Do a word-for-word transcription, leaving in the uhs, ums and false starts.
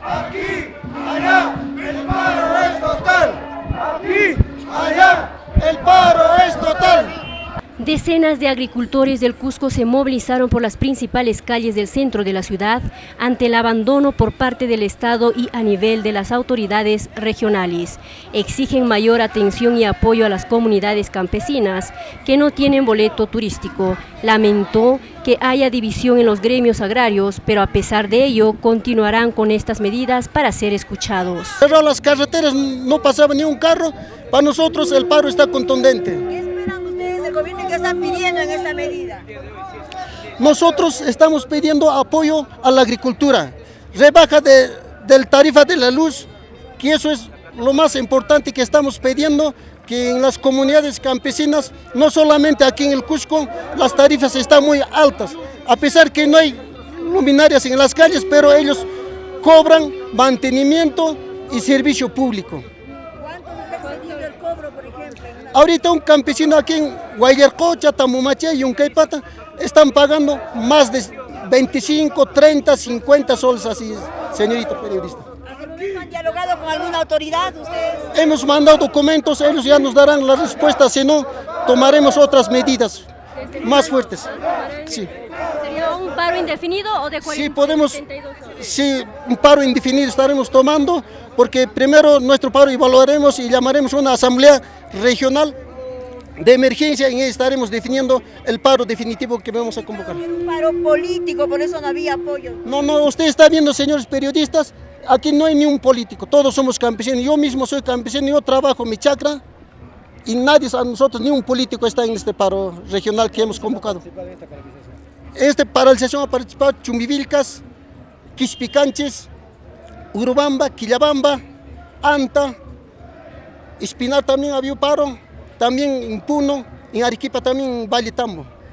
Aquí, allá, el paro es total. Aquí, allá, el paro es total. Decenas de agricultores del Cusco se movilizaron por las principales calles del centro de la ciudad ante el abandono por parte del Estado y a nivel de las autoridades regionales. Exigen mayor atención y apoyo a las comunidades campesinas que no tienen boleto turístico. Lamentó que haya división en los gremios agrarios, pero a pesar de ello continuarán con estas medidas para ser escuchados. Cerró las carreteras, no pasaba ni un carro. Para nosotros el paro está contundente. ¿Qué están pidiendo en esta medida? Nosotros estamos pidiendo apoyo a la agricultura, rebaja de, del tarifa de la luz, que eso es lo más importante que estamos pidiendo, que en las comunidades campesinas, no solamente aquí en el Cusco, las tarifas están muy altas, a pesar que no hay luminarias en las calles, pero ellos cobran mantenimiento y servicio público. Ahorita un campesino aquí en Guayarcocha, Tamumaché y Uncaipata están pagando más de veinticinco, treinta, cincuenta soles así, señorita periodista. ¿Han dialogado con alguna autoridad ustedes? Hemos mandado documentos, ellos ya nos darán la respuesta, si no, tomaremos otras medidas más fuertes. Sí. ¿Sería un paro indefinido o de cuarenta? Sí, podemos, sí, un paro indefinido estaremos tomando, porque primero nuestro paro evaluaremos y llamaremos una asamblea regional de emergencia y estaremos definiendo el paro definitivo que vamos a convocar. Un paro político, por eso no había apoyo. No, no, usted está viendo, señores periodistas, aquí no hay ni un político, todos somos campesinos, yo mismo soy campesino, yo trabajo en mi chacra y nadie a nosotros, ni un político está en este paro regional que hemos convocado. En esta paralización ha participado Chumbivilcas, Quispicanches, Urubamba, Quillabamba, Anta, Espinar también había paro, también en Puno, en Arequipa también en Valle Tambo.